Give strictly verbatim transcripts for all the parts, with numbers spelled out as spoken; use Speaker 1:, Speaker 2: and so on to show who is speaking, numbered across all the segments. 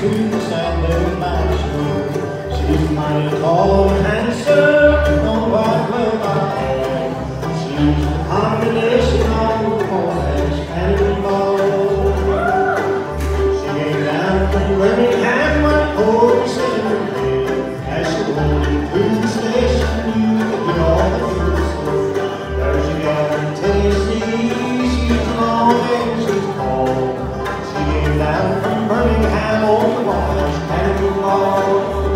Speaker 1: to the sand and my shore. She's mighty tall and handsome, no white will I have. She's the combination of the Morris and the ball. She came down from Birmingham when Holy Sailor did. As she rolled into the station, you could hear all the people say, there's a gal in Tennessee, she's long and she's tall. She came down from Birmingham on the wash and the ball.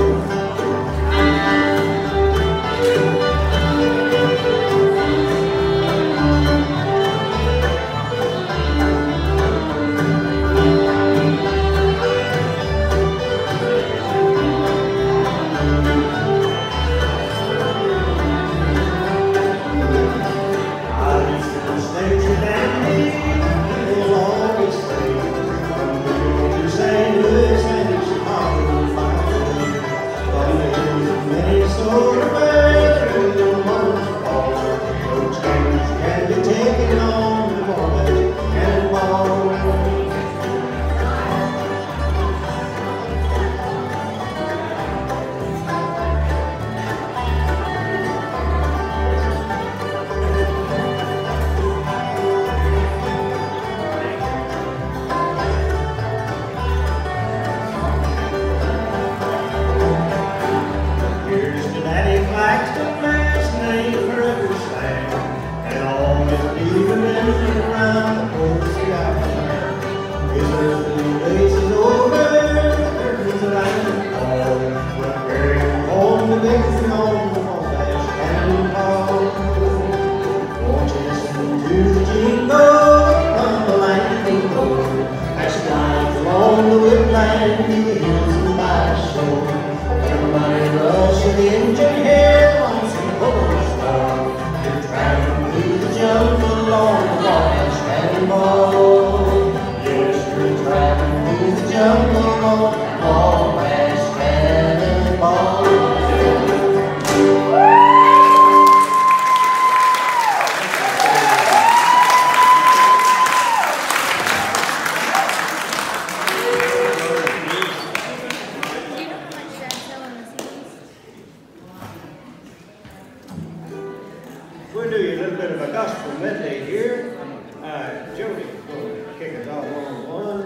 Speaker 1: We'll do you a little bit of a gospel medley here. Uh, Jody will kick us off on one,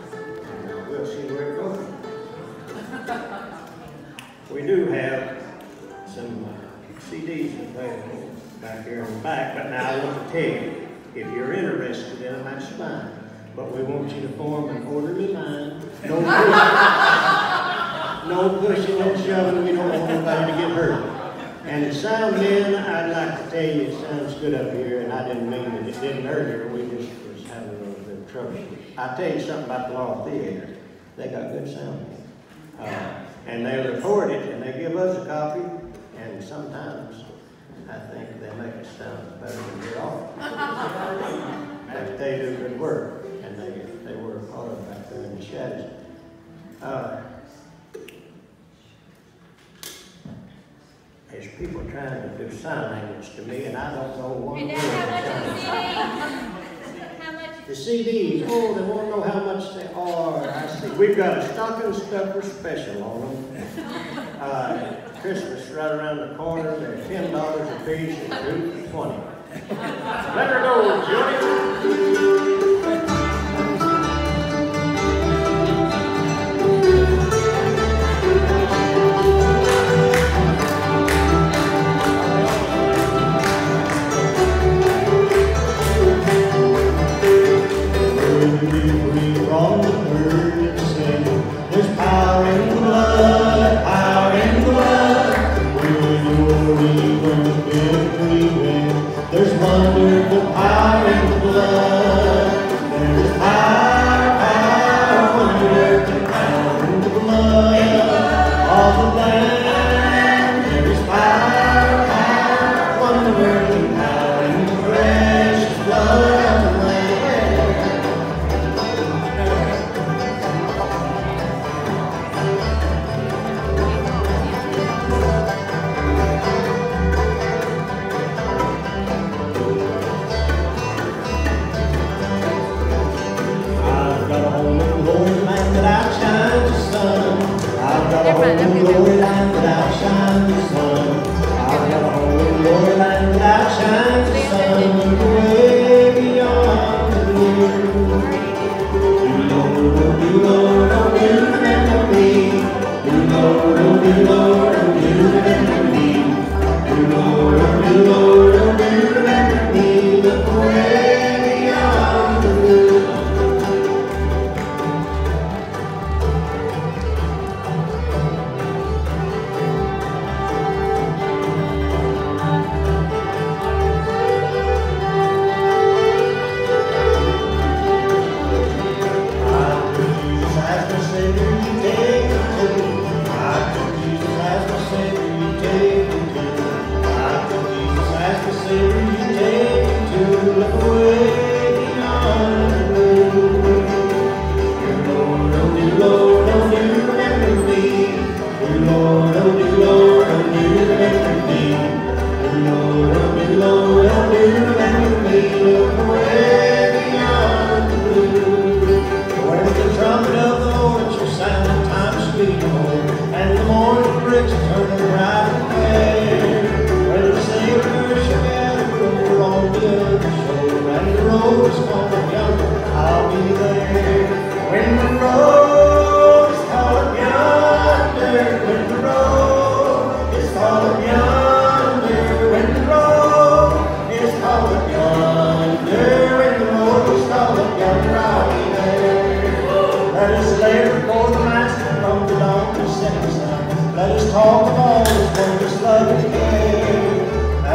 Speaker 1: and we'll see where it goes. We do have some C Ds available back here on the back, but now I want to tell you, if you're interested in them, that's fine. But we want you to form an orderly line. No pushing, no pushing and shoving. We don't want anybody to get hurt. And the sound men, I'd like to tell you, it sounds good up here, and I didn't mean that it didn't earlier. We just was having a little bit of trouble. I'll tell you something about the Laurel Theater. They got good sound men. Uh, and they record it, and they give us a copy, and sometimes I think they make it sound better than we are. But they do good work, and they, they work hard back there in the shadows. Uh, There's people trying to do sign language to me, and I don't know one
Speaker 2: And
Speaker 1: word.
Speaker 2: how much is the C D? How much?
Speaker 1: The C Ds, oh, they want to know how much they are. I see. We've got a stocking stuffer special on them. Uh, Christmas right around the corner. They're ten dollars a piece and two for twenty. Let her go, Jody. There's power in the blood, power in the blood. When you're evil, victory wins. There's wonderful power in the blood.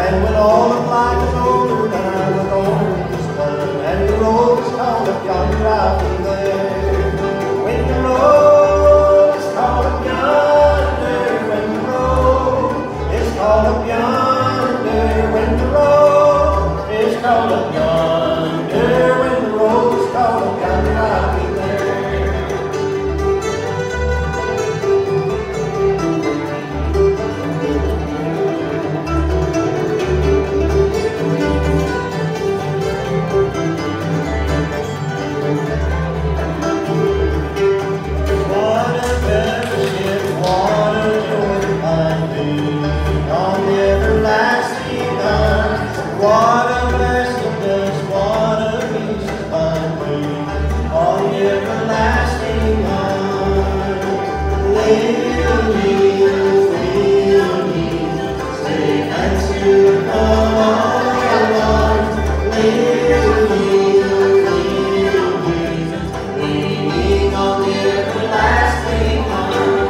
Speaker 1: And when all of life is over, then I will go this time, and the road is called up yonder, I'll be there. When the road is called up yonder, when the road is called up yonder, when the road is called up yonder, when the road is called up yonder, I'll be there. What a blessedness, what a peace to find me on the everlasting arms. Little Jesus, little Jesus, safe and secure from all your alarms. Little Jesus, little Jesus, leaning on the everlasting arms.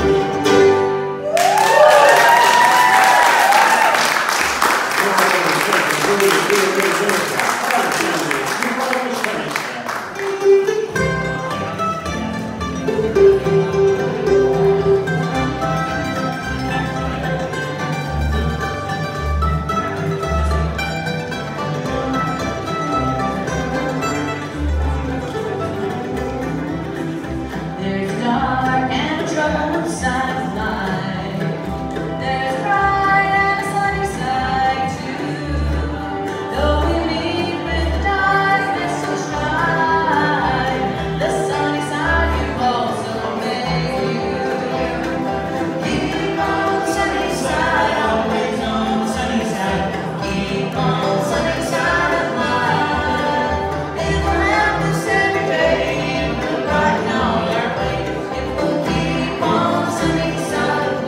Speaker 2: There's dark and trouble inside of life. There's bright and a sunny side too. Though we meet with darkness so shine, the sunny side you also made. Keep on the sunny side, always on the sunny side. Keep on the sunny side of life. It will help us every day. It will brighten all our way. It will keep on the sunny side of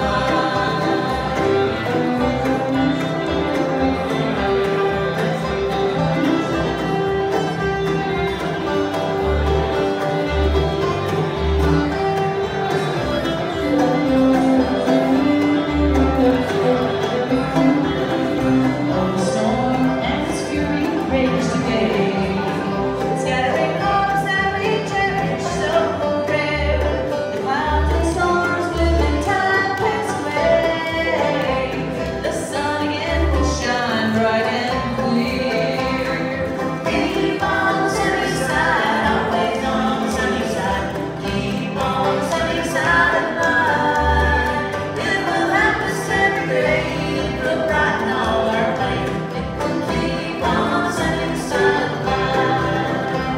Speaker 2: Though the storm and its fury rage today, scattering clouds that we cherish so rare, the clouds and storms will in time pass away. The sun again will shine bright and clear. Keep on the sunny side, always on the sunny side. Keep on the sunny side of life. It will help us every day. It will brighten all our way. It will keep on the sunny side of life.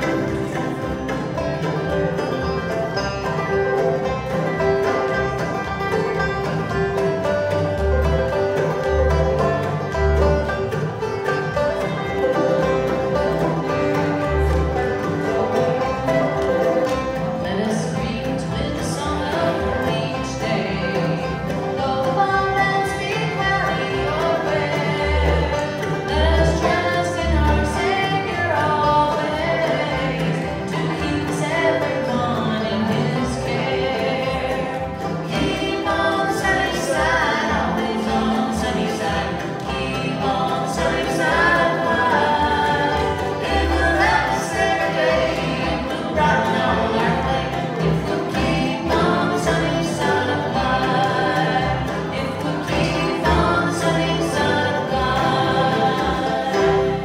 Speaker 2: Let us greet with the song of each day. Though the moments be cloudy or fair, let us trust in our Savior always, to keep us everyone in His care. Keep on the sunny side, always on the sunny side. Keep on the sunny side of life. It will help us every day. It will brighten all our way. If we'll keep on the sunny side of life. If we'll keep on the sunny side of life.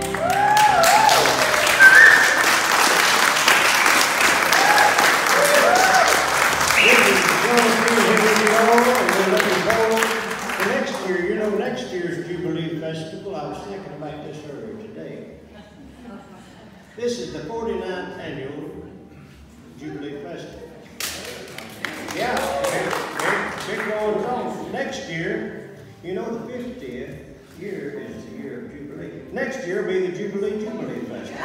Speaker 1: This is going through here we go, and we're looking forward to next year. You know, next year's Jubilee Festival, I was thinking about this earlier today. This is the forty-ninth annual Jubilee Festival. Yeah, big, big, big going on. Next year, you know, the fiftieth year is the year of Jubilee. Next year will be the Jubilee Jubilee Festival.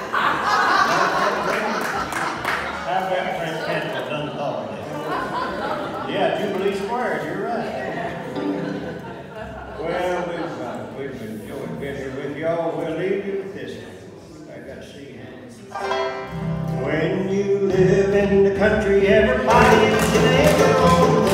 Speaker 1: How about Frank Campbell done thought of that? Yeah, Jubilee Square, you're right. Well, we've, uh, we've enjoyed being here with y'all. We'll leave you with this one. I got to see you. When you live in the country, everybody is in their own